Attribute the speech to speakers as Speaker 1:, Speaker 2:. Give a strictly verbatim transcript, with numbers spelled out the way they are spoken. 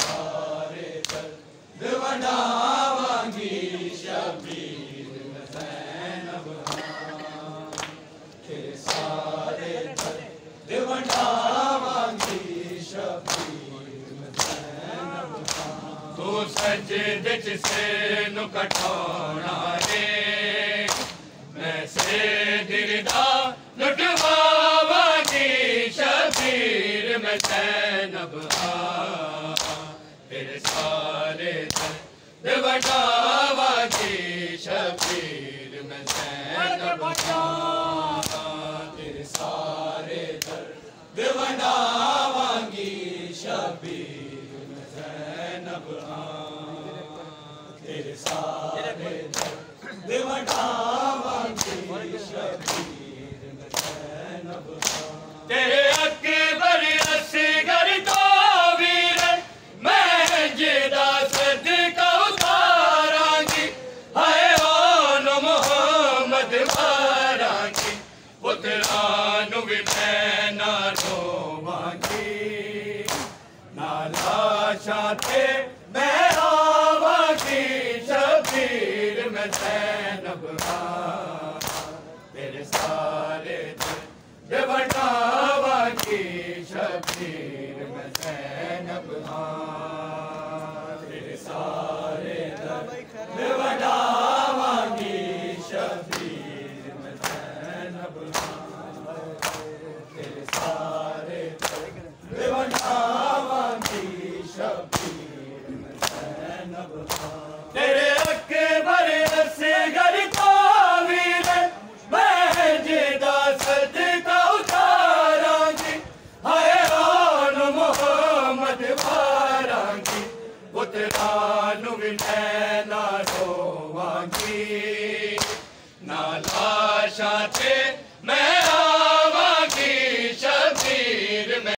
Speaker 1: सारे दर्द वंडावांगी शबीर मैं ज़ैनब हाँ। तेरे सारे दर्द वंडावांगी शबीर मैं ज़ैनब हाँ। तू सजदे च सिर नूं कठाउणा है मैं से दिलदा लुटवावांगी शबीर मैं ज़ैनब हाँ। तेरे सारे दर्द वंडावांगी शबीर मैं ज़ैनब हाँ। तेरे सारे दर्द वंडावांगी शबीर मैं ज़ैनब हाँ। तेरे सारे दर्द वंडावांगी शबीर मैं ज़ैनब हाँ। तेरे अकबर असगर तो वीर मैं जिदा सदका उतारांगी हाय ओन मोहम्मद वारांगी पुत्रा नूं भी मैं ना रोवांगी ना लाशां ते मैं आवांगी शबीर मैं ज़ैनब हाँ। तेरे सारे दर्द वंडावांगी शबीर मैं ज़ैनब हाँ। तेरे सारे दर्द वंडावांगी शबीर मैं ज़ैनब हाँ। तेरे सारे दर्द वंडावांगी शबीर मैं ज़ैनब हाँ। तेरे अकबर असगर तो वीर मैं जिदा सदका उतारांगी हाय ओन मोहम्मद वारांगी पुत्रा नूं भी मैं ना रोवांगी ना लाशां ते मैं